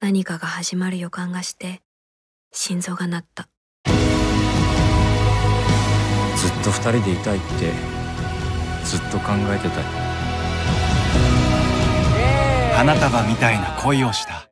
何かが始まる予感がして心臓が鳴った。 ずっと二人でいたいってずっと考えてた。 花束みたいな恋をした。